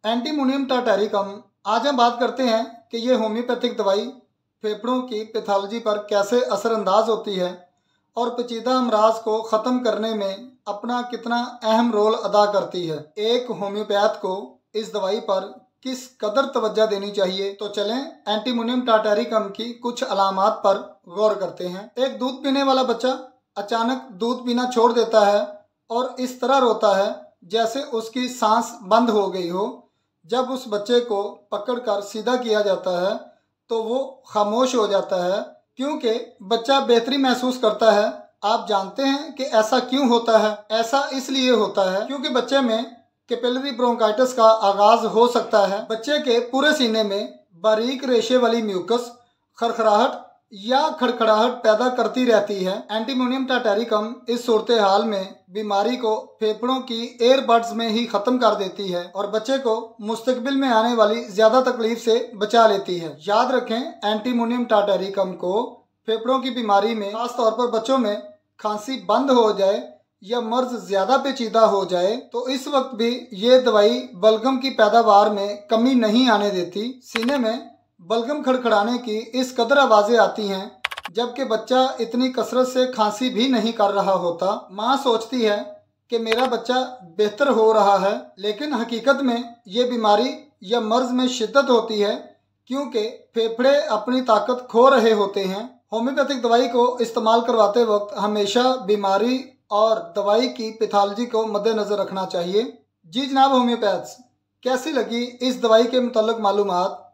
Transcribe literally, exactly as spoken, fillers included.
Antimonium टाटैरिकम। आज हम बात करते हैं कि ये होम्योपैथिक दवाई फेफड़ों की पैथोलॉजी पर कैसे असरअंदाज होती है और पेचीदा अमराज को ख़त्म करने में अपना कितना अहम रोल अदा करती है। एक होम्योपैथ को इस दवाई पर किस कदर तवज्जो देनी चाहिए, तो चलें एंटीमोनियम टाटैरिकम की कुछ अलामात पर गौर करते हैं। एक दूध पीने वाला बच्चा अचानक दूध पीना छोड़ देता है और इस तरह रोता है जैसे उसकी सांस बंद हो गई हो। जब उस बच्चे को पकड़कर सीधा किया जाता है तो वो खामोश हो जाता है क्योंकि बच्चा बेहतरी महसूस करता है। आप जानते हैं कि ऐसा क्यों होता है? ऐसा इसलिए होता है क्योंकि बच्चे में कैपिलरी ब्रोंकाइटिस का आगाज हो सकता है। बच्चे के पूरे सीने में बारीक रेशे वाली म्यूकस खरखराहट या खड़खड़ाहट पैदा करती रहती है। एंटीमोनियम टाटैरिकम इस सूरत हाल में बीमारी को फेफड़ों की एयरबड्स में ही खत्म कर देती है और बच्चे को मुस्तकबिल में आने वाली ज्यादा तकलीफ से बचा लेती है। याद रखें, एंटीमोनियम टाटैरिकम को फेफड़ों की बीमारी में, खासतौर पर बच्चों में खांसी बंद हो जाए या मर्ज ज्यादा पेचीदा हो जाए तो इस वक्त भी ये दवाई बलगम की पैदावार में कमी नहीं आने देती। सीने में बलगम खड़खड़ाने की इस कदर आवाज़ें आती हैं जबकि बच्चा इतनी कसरत से खांसी भी नहीं कर रहा होता। माँ सोचती है कि मेरा बच्चा बेहतर हो रहा है, लेकिन हकीकत में ये बीमारी या मर्ज में शिद्दत होती है क्योंकि फेफड़े अपनी ताकत खो रहे होते हैं। होम्योपैथिक दवाई को इस्तेमाल करवाते वक्त हमेशा बीमारी और दवाई की पैथोलॉजी को मद्देनज़र रखना चाहिए। जी जनाब होम्योपैथ्स, कैसी लगी इस दवाई के मुतल्लिक़ मालूमात?